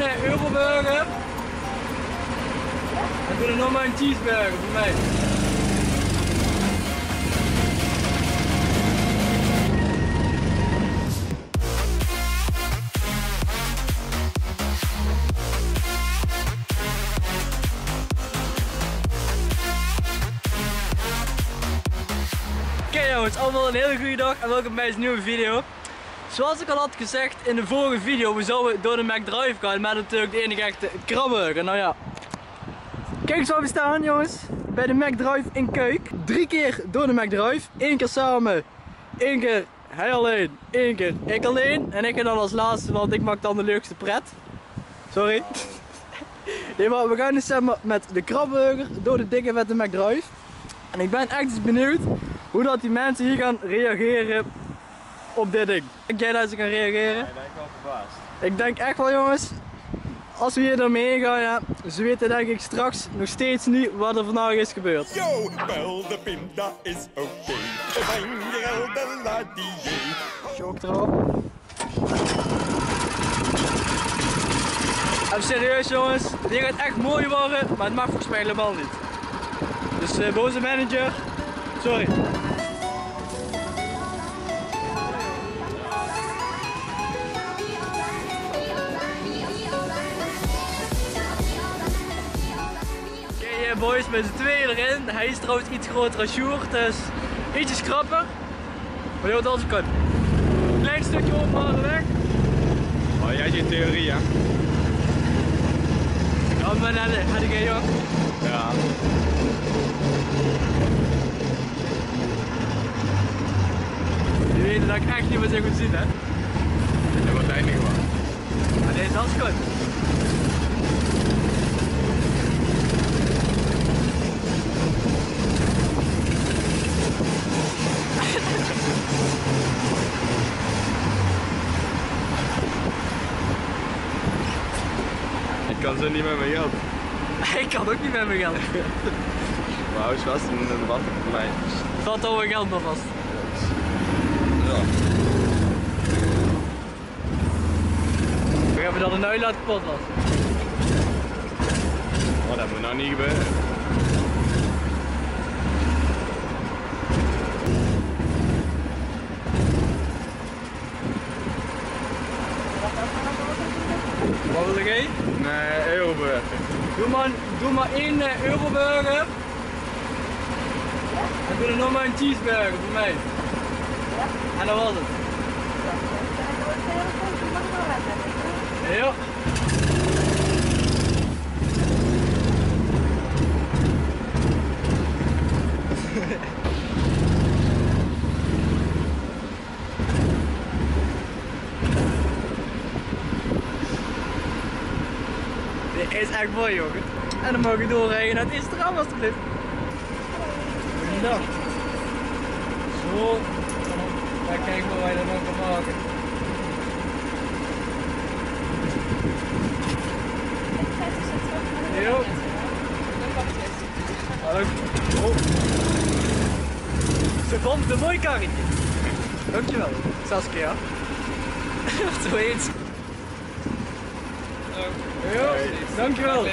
Euroburger. En doe er nog maar een cheeseburger voor mij. Oké jongens, allemaal een hele goede dag en welkom bij deze nieuwe video. Zoals ik al had gezegd in de vorige video, we zouden door de McDrive gaan met natuurlijk de enige echte krabburger. Nou ja, kijk eens waar we staan jongens, bij de McDrive in Kuik. 3 keer door de McDrive, 1 keer samen, 1 keer hij alleen, 1 keer ik alleen. En ik ga dan als laatste, want ik maak dan de leukste pret. Sorry. Nee, maar we gaan dus samen met de krabburger door de dikke vette McDrive. En ik ben echt eens benieuwd hoe dat die mensen hier gaan reageren op dit ding. Denk jij dat ze gaan reageren? Ja, ik ben wel verbaasd. Ik denk echt wel jongens, als we hier doorheen gaan, ja, ze weten denk ik straks nog steeds niet wat er vandaag is gebeurd. Yo, wel de pinda is oké. Van je de ladie. Shock erop. Even serieus jongens, dit gaat echt mooi worden, maar het mag volgens mij helemaal niet. Dus boze manager, sorry. Oké boys, met z'n tweeën erin. Hij is trouwens iets groter als Sjoerd, dus ietsjes krapper. Maar je wordt alles kan. Klein stukje ophalen weg. Oh, jij ziet theorie, ja? Ja, maar dan had ik een joh. Ja. Je weet dat ik echt niet meer zo goed zie, hè? Dat wordt eindig wel. Maar nee, dat is goed. Ik kan zo niet met mijn geld. Ik kan ook niet met mijn geld. Maar hou eens vast in de water voor mij. Valt al mijn geld nog vast. Ja. We hebben dan een uitlaat kapot was. Oh, dat moet nou niet gebeuren. Wat wil jij? Nee, Euroburger. Doe maar 1 Euroburger. En doe er nog maar een cheeseburger voor mij. En dat was het. Ja. Dit is echt mooi jongen. En dan mogen we doorrijden naar het eerste raam alsjeblieft. Goedendag. Zo. Dan kijken we waar je dat nog kan maken. Jo. Hallo. Oh. Ze komt een mooi karretje. Dankjewel. Saskia. Zo eens. Jo, dankjewel.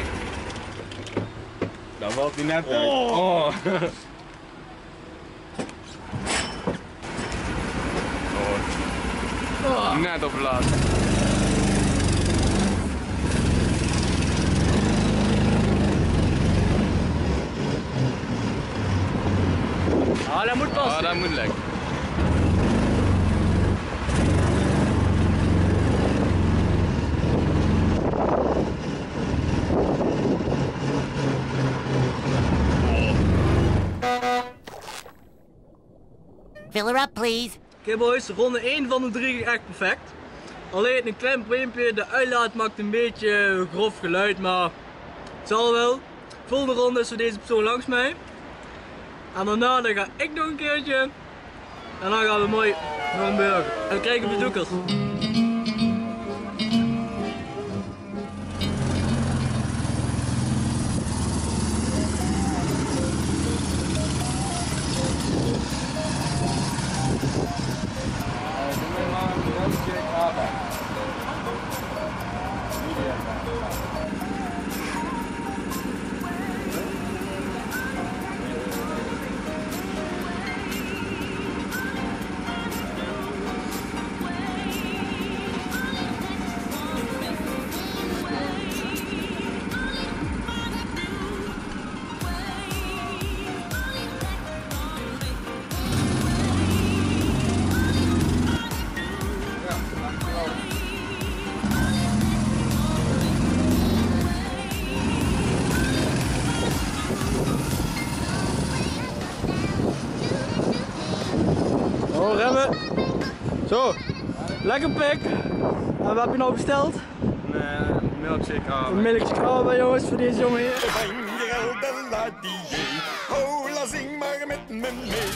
Dat valt niet net uit. Oh. Oh. Net op laat. Ah, dat moet passen. Ah, dat moet lekker. Fill her up, please. Oké boys, ronde 1 van de 3 ging echt perfect. Alleen een klein probleempje, de uitlaat maakt een beetje grof geluid, maar het zal wel. Volgende ronde is voor deze persoon langs mij. En daarna dan ga ik nog een keertje. En dan gaan we mooi nog een burger. En dan krijgen we bezoekers. Doe maar een rondje arbeid. Zo. Lekker pik. En wat heb je nou besteld? Een milkshake aan. Een milkshake bij jongens, voor deze jongen hier. Hola, zing maar met me mee.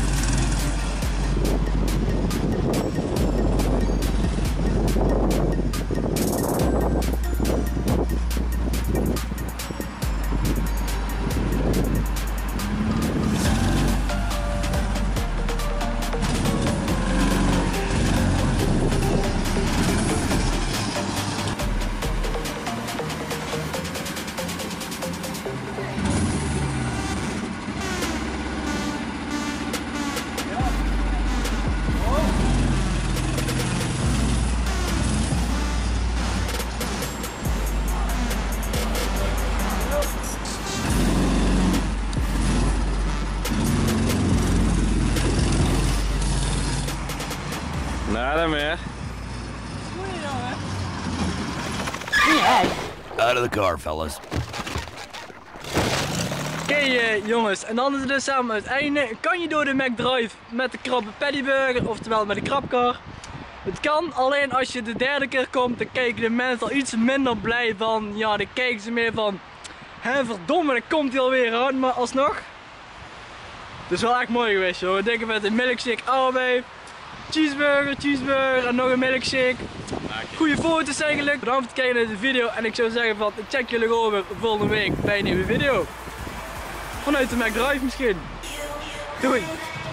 Nada meer. Out of the car, fellas. Oké jongens, en dan is het dus samen het einde. Kan je door de McDrive met de krabbe pattyburger, oftewel met de krabkar? Het kan, alleen als je de derde keer komt, dan kijken de mensen al iets minder blij van. Ja, dan kijken ze meer van, hè verdomme, dan komt hij alweer aan, maar alsnog. Het is wel echt mooi geweest joh. Dikke met een milkshake allebei. Cheeseburger en nog een milkshake. Goeie foto's eigenlijk. Bedankt voor het kijken naar deze video. En ik zou zeggen van, ik check jullie gewoon weer volgende week bij een nieuwe video. Vanuit de McDrive misschien. Doei!